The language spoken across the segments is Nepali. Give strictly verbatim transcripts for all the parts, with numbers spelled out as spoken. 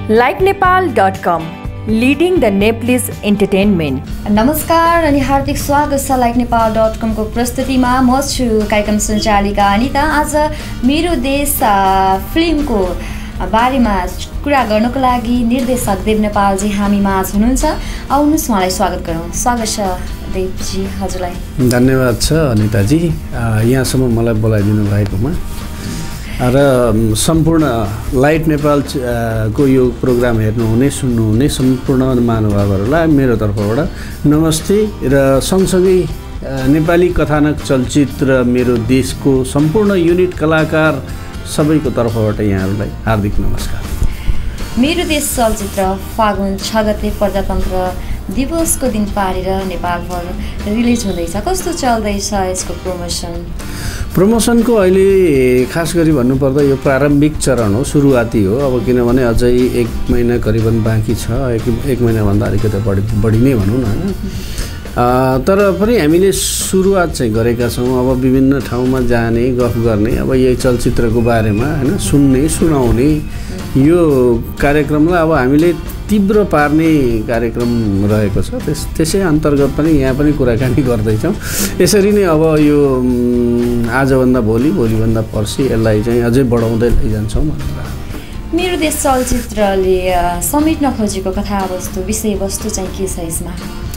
Like Nepal dot com, leading the Nepalese entertainment. नमस्कार अनि हार्दिक स्वागत छ लाइक नेपाल डट कम को प्रस्तुतिमा। म छु कार्यक्रम सञ्चालिका अनिता। आज मेरो देश फिल्मको बारेमा कुरा गर्नको लागि निर्देशक देव नेपालजी हामी माझ हुनुहुन्छ। आउनुहोस् उहाँलाई स्वागत गरौँ। स्वागत छ देवजी, हजुरलाई धन्यवाद छ अनिताजी, यहाँसम्म मलाई बोलाइदिनु भएकोमा र सम्पूर्ण लाइट नेपाल को यो प्रोग्राम हेर्नुहुने सुन्नुहुने सम्पूर्ण महानुभावहरूलाई मेरो तर्फबाट नमस्ते र सँगसँगै नेपाली कथानक चलचित्र मेरो देशको सम्पूर्ण युनिट कलाकार सबैको तर्फबाट यहाँहरूलाई हार्दिक नमस्कार। मेरो देश चलचित्र फागुन छ गते प्रजातन्त्र दिवसको दिन पारेर नेपालभर रिलिज हुँदैछ। कस्तो चल्दैछ यसको प्रमोसन? प्रमोसनको अहिले खास गरी भन्नुपर्दा यो प्रारम्भिक चरण हो, सुरुवाती हो। अब किनभने अझै एक महिना करिबन बाँकी छ, एक एक महिनाभन्दा अलिकति बढी बढी नै भनौँ न होइन। तर पनि हामीले सुरुवात चाहिँ गरेका छौँ। अब विभिन्न ठाउँमा जाने, गफ गर्ने, अब यही चलचित्रको बारेमा होइन, सुन्ने सुनाउने यो कार्यक्रमलाई अब हामीले तीव्र पार्ने कार्यक्रम रहेको छ। त्यस त्यसै अन्तर्गत पनि यहाँ पनि कुराकानी गर्दैछौँ। यसरी नै अब यो आजभन्दा भोलि, भोलिभन्दा पर्सि यसलाई चाहिँ अझै बढाउँदै लैजान्छौँ भनेर। मेरो देश चलचित्रले समेट्न खोजेको कथावस्तु, विषयवस्तु चाहिँ के छ यसमा?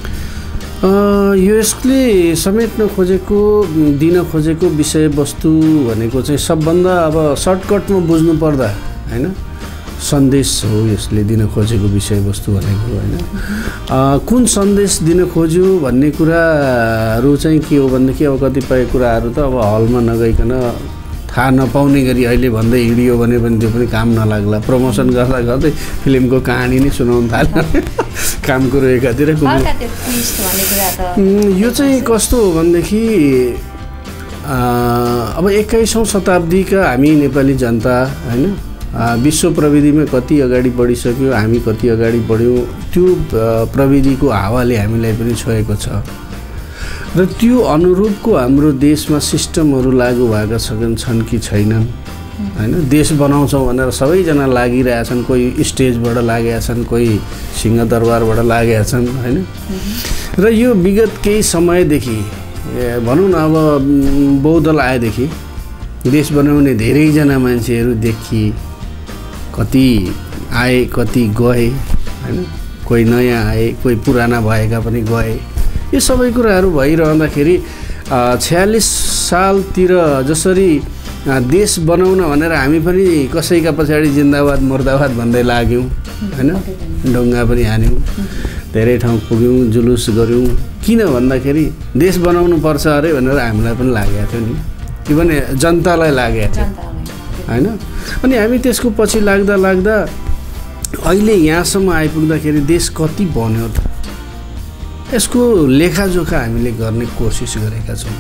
यो यसले समेट्न खोजेको, दिन खोजेको विषयवस्तु भनेको चाहिँ सबभन्दा अब सर्टकटमा बुझ्नु पर्दा होइन, सन्देश हो यसले दिन खोजेको विषयवस्तु भनेको होइन। कुन सन्देश दिन खोज्यो भन्ने कुराहरू चाहिँ के हो भनेदेखि अब कतिपय कुराहरू त अब हलमा नगइकन थाहा नपाउने गरी अहिले भन्दै हिँडियो भने पनि त्यो पनि काम नलाग्ला। प्रमोसन गर्दा गर्दै फिल्मको कहानी नै सुनाउनु थाल्यो काम कुरो एकातिर। यो चाहिँ कस्तो हो भनेदेखि अब एक्काइसौँ शताब्दीका हामी नेपाली जनता होइन, विश्व प्रविधिमा कति अगाडि बढिसक्यो, हामी कति अगाडि बढ्यौँ, त्यो प्रविधिको हावाले हामीलाई पनि छोएको छ र त्यो अनुरूपको हाम्रो देशमा सिस्टमहरू लागू भएका छन् कि छैनन् होइन। देश बनाउँछौँ भनेर सबैजना लागिरहेछन्, कोही स्टेजबाट लागेका छन्, कोही सिंहदरबारबाट लागेका छन् होइन। र यो विगत केही समयदेखि भनौँ न, अब बहुदल आएदेखि देश बनाउने धेरैजना मान्छेहरू देखि कति आए कति गए होइन, कोही नयाँ आए, कोही पुराना भएका पनि गए। यो सबै कुराहरू भइरहँदाखेरि छयालिस सालतिर जसरी देश बनाउन भनेर हामी पनि कसैका पछाडि जिन्दाबाद मुर्दाबाद भन्दै लाग्यौँ होइन, ढुङ्गा पनि हान्यौँ, धेरै ठाउँ पुग्यौँ, जुलुस गऱ्यौँ। किन भन्दाखेरि देश बनाउनु पर्छ अरे भनेर हामीलाई पनि लागेको थियो नि, इभन जनतालाई लागेको थियो होइन। अनि हामी त्यसको पछि लाग्दा लाग्दा अहिले यहाँसम्म आइपुग्दाखेरि देश कति बन्यो त, यसको लेखाजोखा हामीले गर्ने कोसिस गरेका छौँ।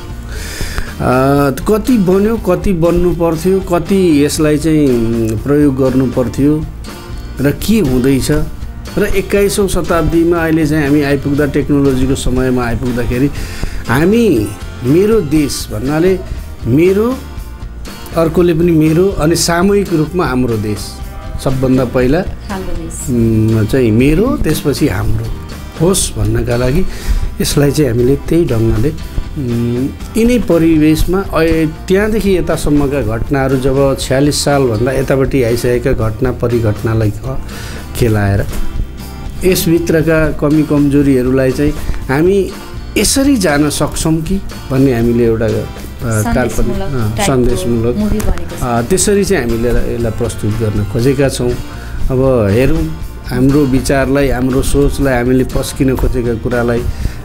कति बन्यो, कति बन्नु पर्थ्यो, कति यसलाई चाहिँ प्रयोग गर्नु पर्थ्यो र के हुँदैछ र एक्काइसौँ शताब्दीमा अहिले चाहिँ हामी आइपुग्दा, टेक्नोलोजीको समयमा आइपुग्दाखेरि हामी मेरो देश भन्नाले मेरो, अर्कोले पनि मेरो, अनि सामूहिक रूपमा हाम्रो देश, सबभन्दा पहिला चाहिँ मेरो, त्यसपछि हाम्रो होस् भन्नका लागि यसलाई चाहिँ हामीले त्यही ढङ्गले यिनै परिवेशमा त्यहाँदेखि यतासम्मका घटनाहरू, जब छयालिस सालभन्दा यतापट्टि आइसकेका घटना परिघटनालाई खेलाएर यसभित्रका कमी कमजोरीहरूलाई चाहिँ हामी यसरी जान सक्छौँ कि भन्ने हामीले एउटा काल्पनिक सन्देशमूलक त्यसरी चाहिँ हामीले यसलाई प्रस्तुत गर्न खोजेका छौँ। अब हेरौँ हाम्रो विचारलाई, हाम्रो सोचलाई, हामीले पस्किन खोजेका कुरालाई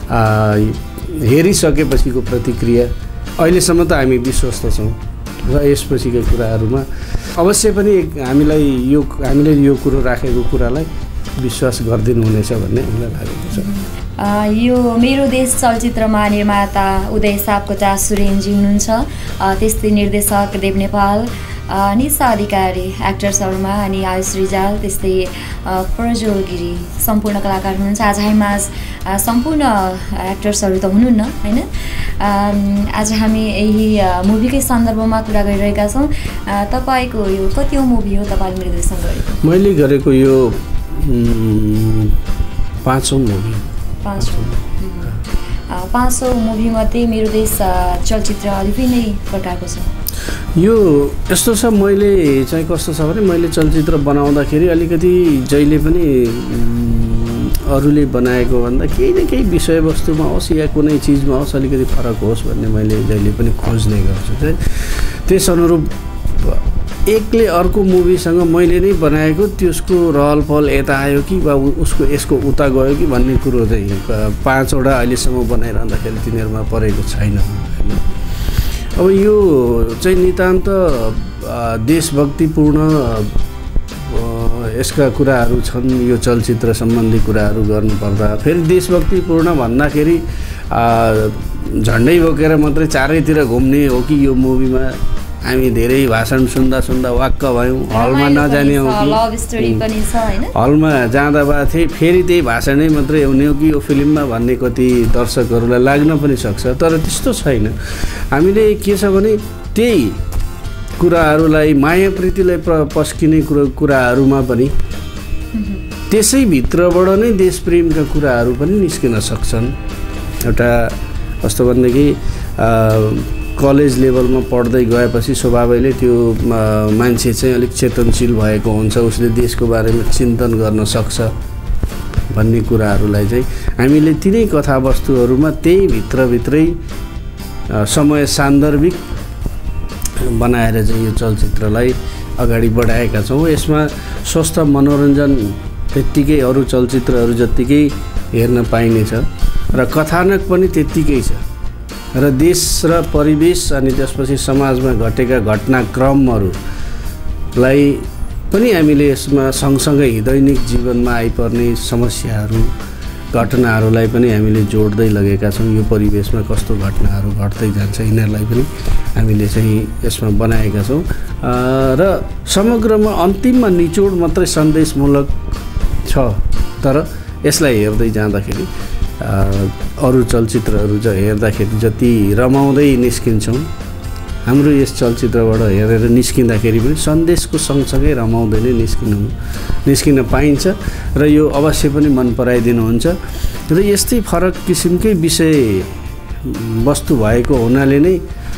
हेरिसकेपछिको प्रतिक्रिया। अहिलेसम्म त हामी विश्वस्त छौँ र यसपछिका कुराहरूमा अवश्य पनि हामीलाई यो हामीले यो कुरो राखेको कुरालाई विश्वास गरिदिनु हुनेछ भन्ने हामीलाई लागेको छ। यो मेरो देश चलचित्रमा निर्माता उदय सापकोटा सुरेनजी हुनुहुन्छ, त्यस्तै निर्देशक देव नेपाल निशा अधिकारी एक्टर्सहरूमा अनि आयुष रिजाल त्यस्तै प्रज्वल गिरी सम्पूर्ण कलाकार हुनुहुन्छ। आज हामीमाझ सम्पूर्ण एक्टर्सहरू त हुनुहुन्न होइन। आज हामी यही मुभीकै सन्दर्भमा कुरा गरिरहेका छौँ। तपाईँको यो कति मुभी हो तपाईँले निर्देशन गरेको? मैले गरेको यो पाँचौँ मुभी। पाँचौँ पाँचौँ मुभीमध्ये मेरो देश चलचित्र अलिकति नै प्रकारको छ। यो यस्तो छ, मैले चाहिँ कस्तो छ भने मैले चलचित्र बनाउँदाखेरि अलिकति जहिले पनि अरूले बनाएको भन्दा केही न केही विषयवस्तुमा होस् या कुनै चिजमा होस् अलिकति फरक होस् भन्ने मैले जहिले पनि खोज्ने गर्छु। चाहिँ त्यस अनुरूप एकले अर्को मुभीसँग मैले नै बनाएको त्यसको रहलपहल यता आयो कि वा उसको यसको उता गयो कि भन्ने कुरो चाहिँ पाँचवटा अहिलेसम्म बनाइरहँदाखेरि तिनीहरूमा परेको छैन। अब यो चाहिँ नितान्त देशभक्तिपूर्ण यसका कुराहरू छन्। यो चलचित्र सम्बन्धी कुराहरू गर्नुपर्दा फेरि देशभक्तिपूर्ण भन्दाखेरि झन्डै बोकेर मात्रै चारैतिर घुम्ने हो कि यो मुभीमा हामी धेरै भाषण सुन्दा सुन्दा वाक्क भयौँ, हलमा नजाने हो कि हलमा जाँदा भए थिए फेरि त्यही भाषणै मात्रै हुने हो कि यो फिल्ममा भन्ने कति दर्शकहरूलाई लाग्न पनि सक्छ। तर त्यस्तो छैन। हामीले के छ भने त्यही कुराहरूलाई माया प्रीतिलाई प्र पस्किने कुरो कुराहरूमा पनि त्यसै भित्रबाट नै देशप्रेमका कुराहरू पनि निस्किन सक्छन्। एउटा कस्तो भनेदेखि कलेज लेभलमा पढ्दै गएपछि स्वभावैले त्यो मान्छे चाहिँ अलिक चेतनशील भएको हुन्छ, उसले देशको बारेमा चिन्तन गर्न सक्छ भन्ने कुराहरूलाई चाहिँ हामीले तिनै कथावस्तुहरूमा त्यही भित्रभित्रै समय सान्दर्भिक बनाएर चाहिँ यो चलचित्रलाई अगाडि बढाएका छौँ। यसमा स्वस्थ मनोरञ्जन त्यत्तिकै अरू चलचित्रहरू जत्तिकै हेर्न पाइनेछ र कथानक पनि त्यत्तिकै छ र देश र परिवेश अनि त्यसपछि समाजमा घटेका घटनाक्रमहरूलाई पनि हामीले यसमा सँगसँगै दैनिक जीवनमा आइपर्ने समस्याहरू घटनाहरूलाई पनि हामीले जोड्दै लगेका छौँ। यो परिवेशमा कस्तो घटनाहरू घट्दै जान्छ यिनीहरूलाई पनि हामीले चाहिँ यसमा बनाएका छौँ र समग्रमा अन्तिममा निचोड मात्रै सन्देशमूलक छ। तर यसलाई हेर्दै जाँदाखेरि अरू चलचित्रहरू ज हेर्दाखेरि जति रमाउँदै निस्किन्छौँ हाम्रो यस चलचित्रबाट हेरेर निस्किँदाखेरि पनि सन्देशको सँगसँगै रमाउँदै नै निस्किनु निस्किन पाइन्छ र यो अवश्य पनि मन पराइदिनुहुन्छ। र यस्तै फरक किसिमकै विषय वस्तु भएको हुनाले नै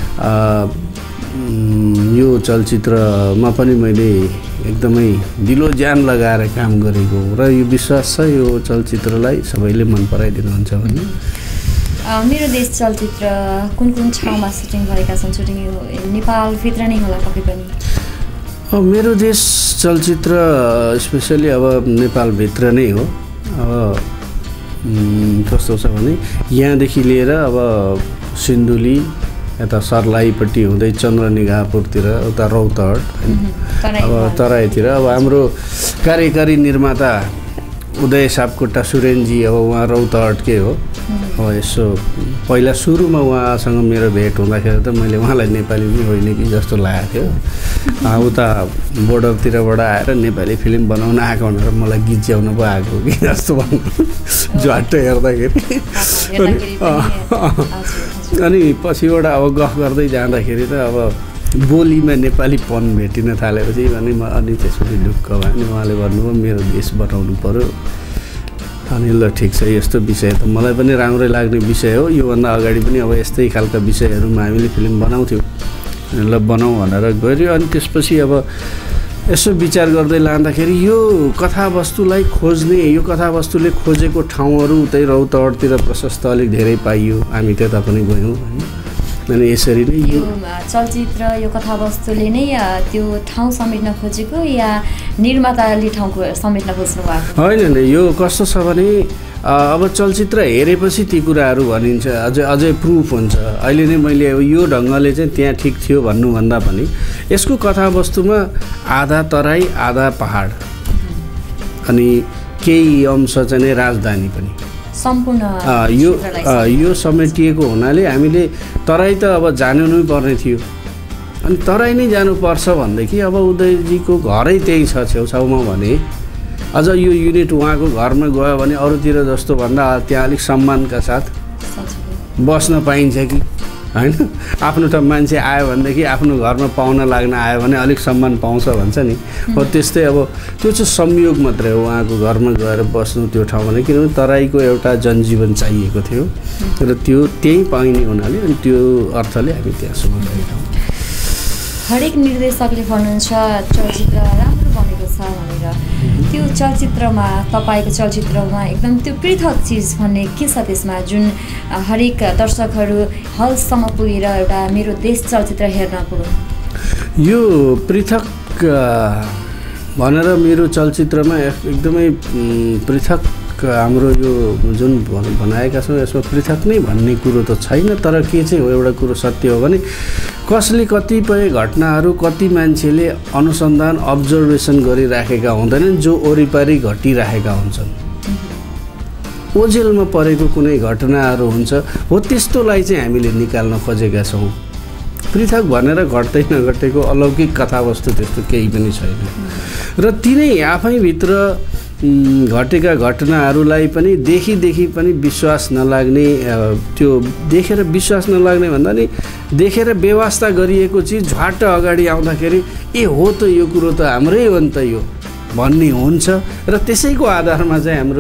यो चलचित्रमा पनि मैले एकदमै दिलो ज्यान लगाएर काम गरेको र यो विश्वास छ यो चलचित्रलाई सबैले मन पराइदिनुहुन्छ भन्ने। मेरो देश चलचित्र कुन कुन ठाउँमा सुटिङ भएका छन्? सुटिङ यो नेपालभित्र नै होला पक्कै पनि? मेरो देश चलचित्र स्पेसली अब नेपालभित्र नै हो। अब कस्तो छ भने यहाँदेखि लिएर अब सिन्धुली यता सर्लाहीपट्टि हुँदै चन्द्रनिगाहपुरतिर उता रौतहट अब तराईतिर अब हाम्रो कार्यकारी निर्माता उदय सापकोटा सुरेनजी अब उहाँ रौतहटकै हो। अब यसो पहिला सुरुमा उहाँसँग मेरो भेट हुँदाखेरि त मैले उहाँलाई नेपाली पनि होइन कि जस्तो लागेको थियो। उता बोर्डरतिरबाट आएर नेपाली फिल्म बनाउन आएको भनेर मलाई गिच्याउनु पो आएको कि जस्तो भन्नु झट्टै हेर्दाखेरि। अनि पछिबाट अब गफ गर्दै जाँदाखेरि त अब बोलीमा नेपालीपन भेटिन थालेपछि भने म अनि त्यसपछि ढुक्क भयो। अनि उहाँले भन्नुभयो मेरो देश बनाउनु पऱ्यो। अनि ल ठिक छ, यस्तो विषय त मलाई पनि राम्रै लाग्ने विषय हो। योभन्दा अगाडि पनि अब यस्तै खालका विषयहरूमा हामीले फिल्म बनाउँथ्यौँ। ल बनाउँ भनेर गऱ्यो। अनि त्यसपछि अब यसो विचार गर्दै लाँदाखेरि यो कथावस्तुलाई खोज्ने यो कथावस्तुले खोजेको ठाउँहरू उतै रौतहटतिर प्रशस्त अलिक धेरै पाइयो। हामी त्यता पनि गयौँ होइन। अनि यसरी नै यो चलचित्र यो कथावस्तुले नै त्यो ठाउँ समेट्न खोजेको या निर्माताले ठाउँको समेट्न खोज्नु भएको? होइन होइन, यो कस्तो छ भने अब चलचित्र हेरेपछि ती कुराहरू भनिन्छ, अझै अझै प्रुफ हुन्छ। अहिले नै मैले यो ढङ्गले चाहिँ त्यहाँ ठिक थियो भन्नुभन्दा पनि यसको कथावस्तुमा आधा तराई आधा पहाड अनि केही अंश चाहिँ नै राजधानी पनि सम्पूर्ण यो यो समेटिएको हुनाले हामीले तराई त अब जानु नै पर्ने थियो अनि तराई नै जानुपर्छ भनेदेखि अब उदयजीको घरै त्यही छ छेउछाउमा भने अझ यो युनिट उहाँको घरमा गयो भने अरूतिर जस्तो भन्दा त्यहाँ अलिक सम्मानका साथ बस्न पाइन्छ कि होइन आफ्नो ठाउँ मान्छे आयो भनेदेखि आफ्नो घरमा पाहुना लाग्न आयो भने अलिक सम्मान पाउँछ भन्छ नि हो त्यस्तै अब त्यो चाहिँ संयोग मात्रै हो उहाँको घरमा गएर बस्नु त्यो ठाउँ भने किनभने तराईको एउटा जनजीवन चाहिएको थियो र त्यो त्यही पाइने हुनाले अनि त्यो अर्थले हामी त्यहाँसम्म गएका हौँ। हरेक निर्देशकले भन्नुहुन्छ चलचित्र राम्रो बनेको छ भनेर, त्यो चलचित्रमा तपाईँको चलचित्रमा एकदम त्यो पृथक चिज भन्ने के छ त्यसमा जुन हरेक दर्शकहरू हलसम्म पुगेर एउटा मेरो देश चलचित्र हेर्न पुगुन्? यो पृथक भनेर मेरो चलचित्रमा एकदमै पृथक हाम्रो यो जुन बनाएका छौँ यसमा पृथक नै भन्ने कुरो त छैन। तर के चाहिँ हो एउटा कुरो सत्य हो भने कसले कतिपय घटनाहरू कति मान्छेले अनुसन्धान अब्जर्भेसन गरिराखेका हुँदैनन् जो वरिपरि घटिरहेका हुन्छन्। ओझेलमा परेको कुनै घटनाहरू हुन्छ हो त्यस्तोलाई चाहिँ हामीले निकाल्न खोजेका छौँ। पृथक भनेर घट्दै नघटेको अलौकिक कथावस्तु त्यस्तो केही पनि छैन र तिनै आफैभित्र घटेका घटनाहरूलाई पनि देखिदेखि पनि विश्वास नलाग्ने, त्यो देखेर विश्वास नलाग्ने भन्दा नि देखेर व्यवस्था गरिएको चिज झ्वाट्ट अगाडि आउँदाखेरि ए हो त यो कुरो त हाम्रै हो नि त यो भन्ने हुन्छ र त्यसैको आधारमा चाहिँ हाम्रो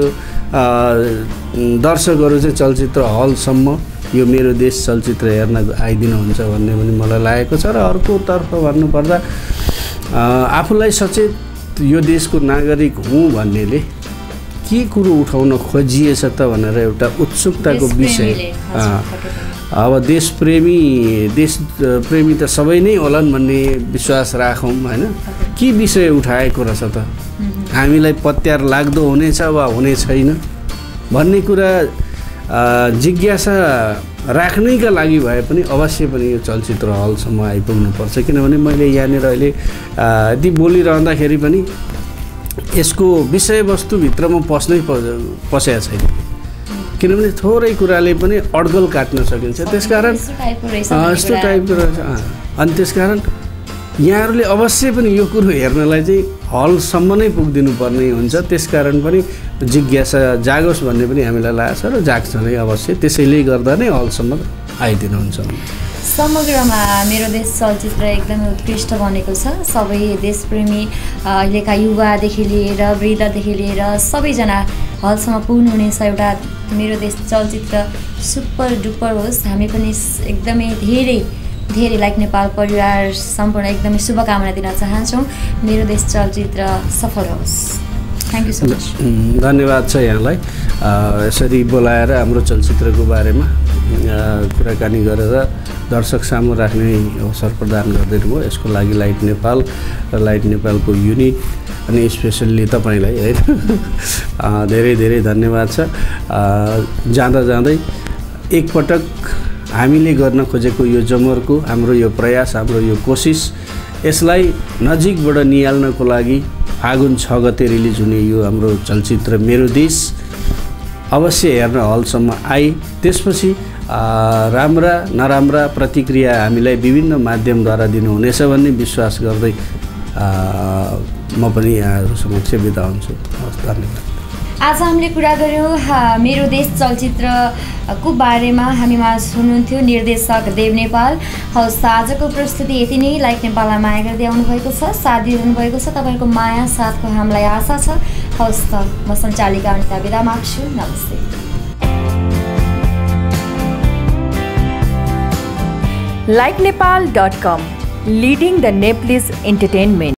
दर्शकहरू चाहिँ चलचित्र हलसम्म यो मेरो देश चलचित्र हेर्न आइदिनुहुन्छ भन्ने पनि मलाई लागेको छ। र अर्कोतर्फ भन्नुपर्दा आफूलाई सचेत यो देशको नागरिक हुँ भन्नेले के कुरो उठाउन खोजिएछ त भनेर एउटा उत्सुकताको विषय। अब देशप्रेमी देश प्रेमी त सबै नै होलान् भन्ने विश्वास राखौँ होइन। के विषय उठाएको रहेछ त हामीलाई पत्यार लाग्दो हुनेछ वा हुने छैन भन्ने कुरा जिज्ञासा राख्नैका लागि भए पनि अवश्य पनि यो चलचित्र हलसम्म आइपुग्नुपर्छ। किनभने मैले यहाँनिर अहिले यदि बोलिरहँदाखेरि पनि यसको विषयवस्तुभित्र म पस्नै पसेको छैन किनभने थोरै कुराले पनि अड्गल काट्न सकिन्छ। त्यसकारण यस्तो टाइपको रहेछ अनि त्यसकारण यहाँहरूले अवश्य पनि यो कुरो हेर्नलाई चाहिँ हलसम्म नै पुगिदिनु पर्ने हुन्छ। त्यसकारण पनि जिज्ञासा जागोस् भन्ने पनि हामीलाई लागेको छ र जाग्छ नै अवश्य। त्यसैले गर्दा नै हलसम्म आइदिनुहुन्छ। समग्रमा मेरो देश चलचित्र एकदमै उत्कृष्ट बनेको छ। सबै देशप्रेमी अहिलेका युवादेखि लिएर वृद्धदेखि लिएर सबैजना हलसम्म पुग्नुहुनेछ। एउटा मेरो देश चलचित्र सुपर डुपर होस्। हामी पनि एकदमै धेरै धेरै लाइक नेपाल परिवार सम्पूर्ण एकदमै शुभकामना दिन चाहन्छौँ। मेरो देश चलचित्र सफल होस्। Thank you so much. धन्यवाद छ यहाँलाई यसरी बोलाएर हाम्रो चलचित्रको बारेमा कुराकानी गरेर दर्शक सामु राख्ने अवसर प्रदान गरिदिनु भयो। यसको लागि लाइट नेपाल र लाइट नेपालको युनिट अनि स्पेसल्ली तपाईँलाई होइन धेरै धेरै धन्यवाद छ। जाँदा जाँदै एकपटक हामीले गर्न खोजेको यो जमर्को हाम्रो यो प्रयास हाम्रो यो कोसिस यसलाई नजिकबाट निहाल्नको लागि फागुन छ गते रिलिज हुने यो हाम्रो चलचित्र मेरो देश अवश्य हेर्न हलसम्म आए। त्यसपछि राम्रा नराम्रा प्रतिक्रिया हामीलाई विभिन्न माध्यमद्वारा दिनुहुनेछ भन्ने विश्वास गर्दै म पनि यहाँहरू समक्ष बिदा हुन्छु। धन्यवाद। आज हामीले कुरा गऱ्यौँ मेरो देश चलचित्रको बारेमा। हामीमा हुनुहुन्थ्यो निर्देशक देव नेपाल। हवस्, आजको प्रस्तुति यति नै। लाइक नेपाललाई माया गर्दै आउनुभएको छ, साथ दिइरहनु भएको छ। तपाईँहरूको माया साथको हामीलाई आशा छ। हवस् त, म सञ्चालिका अनिता बिदा माग्छु। नमस्ते। Like Nepal dot com, leading the Nepalese entertainment.